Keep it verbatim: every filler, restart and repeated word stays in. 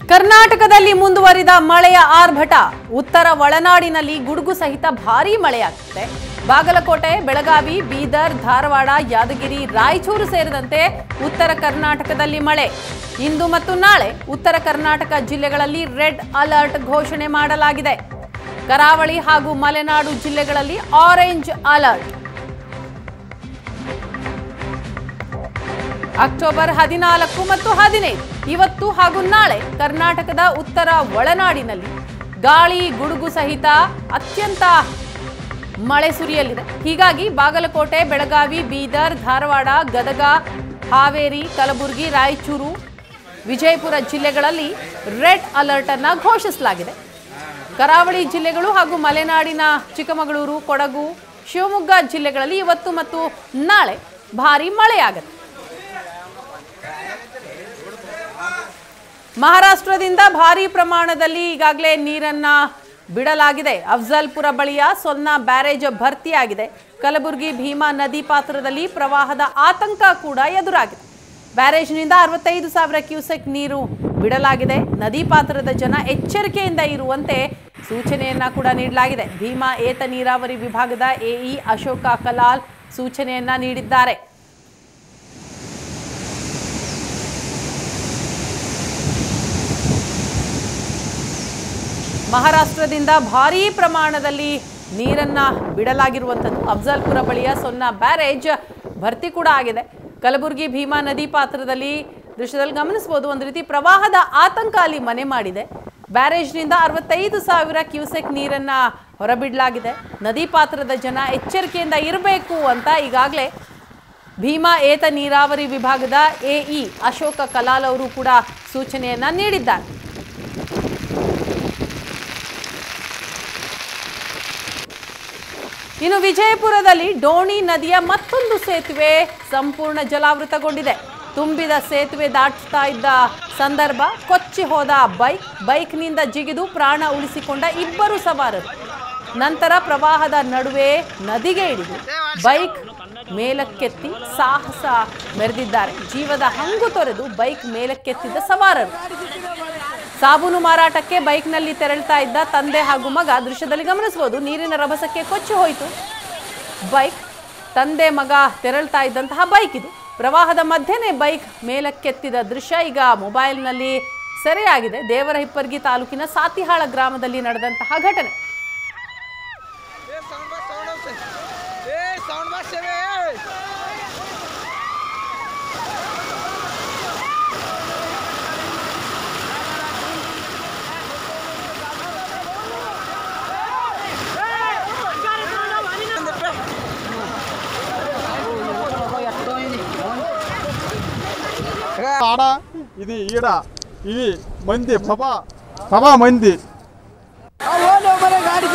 ಕರ್ನಾಟಕದಲ್ಲಿ ಮುಂದುವರಿದ ಮಳೆಯ ಆರ್ಭಟ. ಉತ್ತರ ಒಳನಾಡಿನಲ್ಲಿ ಗುಡುಗು ಸಹಿತ ಭಾರೀ ಮಳೆಯಾಗಿದೆ. ಬಾಗಲಕೋಟೆ, ಬೆಳಗಾವಿ, ಬೀದರ್, ಧಾರವಾಡ, ಯಾದಗಿರಿ, ರಾಯಚೂರು ಸೇರಿದಂತೆ ಉತ್ತರ ಕರ್ನಾಟಕದಲ್ಲಿ ಮಳೆ. ಇಂದು ಮತ್ತು ನಾಳೆ ಉತ್ತರ ಕರ್ನಾಟಕ ಜಿಲ್ಲೆಗಳಲ್ಲಿ ರೆಡ್ ಅಲರ್ಟ್ ಘೋಷಣೆ ಮಾಡಲಾಗಿದೆ. ಕರಾವಳಿ ಹಾಗೂ ಮಲೆನಾಡು ಜಿಲ್ಲೆಗಳಲ್ಲಿ ಆರೆಂಜ್ ಅಲರ್ಟ್. ಅಕ್ಟೋಬರ್ ಹದಿನಾಲ್ಕು ಮತ್ತು ಹದಿನೈದು ಇವತ್ತು ಹಾಗೂ ನಾಳೆ ಕರ್ನಾಟಕದ ಉತ್ತರ ಒಳನಾಡಿನಲ್ಲಿ ಗಾಳಿ ಗುಡುಗು ಸಹಿತ ಅತ್ಯಂತ ಮಳೆ ಸುರಿಯಲಿದೆ. ಹೀಗಾಗಿ ಬಾಗಲಕೋಟೆ, ಬೆಳಗಾವಿ, ಬೀದರ್, ಧಾರವಾಡ, ಗದಗ, ಹಾವೇರಿ, ಕಲಬುರಗಿ, ರಾಯಚೂರು, ವಿಜಯಪುರ ಜಿಲ್ಲೆಗಳಲ್ಲಿ ರೆಡ್ ಅಲರ್ಟ್ ಅನ್ನು ಘೋಷಿಸಲಾಗಿದೆ. ಕರಾವಳಿ ಜಿಲ್ಲೆಗಳು ಹಾಗೂ ಮಲೆನಾಡಿನ ಚಿಕ್ಕಮಗಳೂರು, ಕೊಡಗು, ಶಿವಮೊಗ್ಗ ಜಿಲ್ಲೆಗಳಲ್ಲಿ ಇವತ್ತು ಮತ್ತು ನಾಳೆ ಭಾರೀ ಮಳೆಯಾಗುತ್ತೆ. ಮಹಾರಾಷ್ಟ್ರದಿಂದ ಭಾರೀ ಪ್ರಮಾಣದಲ್ಲಿ ಈಗಾಗಲೇ ನೀರನ್ನ ಬಿಡಲಾಗಿದೆ. ಅಫ್ಜಲ್ಪುರ ಬಳಿಯ ಸೊನ್ನ ಬ್ಯಾರೇಜ್ ಭರ್ತಿಯಾಗಿದೆ. ಕಲಬುರಗಿ ಭೀಮಾ ನದಿ ಪಾತ್ರದಲ್ಲಿ ಪ್ರವಾಹದ ಆತಂಕ ಕೂಡ ಎದುರಾಗಿದೆ. ಬ್ಯಾರೇಜ್ನಿಂದ ಅರವತ್ತೈದು ಸಾವಿರ ಕ್ಯೂಸೆಕ್ ನೀರು ಬಿಡಲಾಗಿದೆ. ನದಿ ಪಾತ್ರದ ಜನ ಎಚ್ಚರಿಕೆಯಿಂದ ಇರುವಂತೆ ಸೂಚನೆಯನ್ನ ಕೂಡ ನೀಡಲಾಗಿದೆ. ಭೀಮಾ ಏತ ನೀರಾವರಿ ವಿಭಾಗದ ಎಇ ಅಶೋಕ ಕಲಾಲ್ ಸೂಚನೆಯನ್ನ ನೀಡಿದ್ದಾರೆ. ಮಹಾರಾಷ್ಟ್ರದಿಂದ ಭಾರೀ ಪ್ರಮಾಣದಲ್ಲಿ ನೀರನ್ನ ಬಿಡಲಾಗಿರುವಂಥದ್ದು. ಅಫ್ಜಲ್ಪುರ ಬಳಿಯ ಸೊನ್ನ ಬ್ಯಾರೇಜ್ ಭರ್ತಿ ಕೂಡ ಆಗಿದೆ. ಕಲಬುರಗಿ ಭೀಮಾ ನದಿ ಪಾತ್ರದಲ್ಲಿ ದೃಶ್ಯದಲ್ಲಿ ಗಮನಿಸಬಹುದು, ಒಂದು ರೀತಿ ಪ್ರವಾಹದ ಆತಂಕ ಅಲ್ಲಿ ಮನೆ ಮಾಡಿದೆ. ಬ್ಯಾರೇಜ್ನಿಂದ ಅರವತ್ತೈದು ಸಾವಿರ ಕ್ಯೂಸೆಕ್ ನೀರನ್ನ ಹೊರಬಿಡಲಾಗಿದೆ. ನದಿ ಪಾತ್ರದ ಜನ ಎಚ್ಚರಿಕೆಯಿಂದ ಇರಬೇಕು ಅಂತ ಈಗಾಗಲೇ ಭೀಮಾ ಏತ ನೀರಾವರಿ ವಿಭಾಗದ ಎಇ ಅಶೋಕ ಕಲಾಲ್ ಅವರು ಕೂಡ ಸೂಚನೆಯನ್ನ ನೀಡಿದ್ದಾರೆ. ಇನ್ನು ವಿಜಯಪುರದಲ್ಲಿ ಡೋಣಿ ನದಿಯ ಮತ್ತೊಂದು ಸೇತುವೆ ಸಂಪೂರ್ಣ ಜಲಾವೃತಗೊಂಡಿದೆ. ತುಂಬಿದ ಸೇತುವೆ ದಾಟ್ತಾ ಇದ್ದ ಸಂದರ್ಭ ಕೊಚ್ಚಿ ಹೋದ ಬೈಕ್ ಬೈಕ್ನಿಂದ ಜಿಗಿದು ಪ್ರಾಣ ಉಳಿಸಿಕೊಂಡ ಇಬ್ಬರು ಸವಾರರು ನಂತರ ಪ್ರವಾಹದ ನಡುವೆ ನದಿಗೆ ಇಳಿದು ಬೈಕ್ ಮೇಲಕ್ಕೆತ್ತಿ ಸಾಹಸ ಮೆರೆದಿದ್ದಾರೆ. ಜೀವದ ಹಂಗು ತೊರೆದು ಬೈಕ್ ಮೇಲಕ್ಕೆತ್ತಿದ್ದ ಸವಾರರು. ಸಾಬೂನು ಮಾರಾಟಕ್ಕೆ ಬೈಕ್ನಲ್ಲಿ ತೆರಳ್ತಾ ಇದ್ದ ತಂದೆ ಹಾಗೂ ಮಗ ದೃಶ್ಯದಲ್ಲಿ ಗಮನಿಸಬಹುದು. ನೀರಿನ ರಭಸಕ್ಕೆ ಕೊಚ್ಚಿ ಹೋಯಿತು ಬೈಕ್. ತಂದೆ ಮಗ ತೆರಳ್ತಾ ಇದ್ದಂತಹ ಬೈಕ್ ಇದು. ಪ್ರವಾಹದ ಮಧ್ಯೆನೇ ಬೈಕ್ ಮೇಲಕ್ಕೆತ್ತಿದ ದೃಶ್ಯ ಈಗ ಮೊಬೈಲ್ನಲ್ಲಿ ಸೆರೆಯಾಗಿದೆ. ದೇವರ ಹಿಪ್ಪರ್ಗಿ ತಾಲೂಕಿನ ಸಾತಿಹಾಳ ಗ್ರಾಮದಲ್ಲಿ ನಡೆದಂತಹ ಘಟನೆ. ఆడ ఇది ఈడ ఇది మంది సభ సభ మంది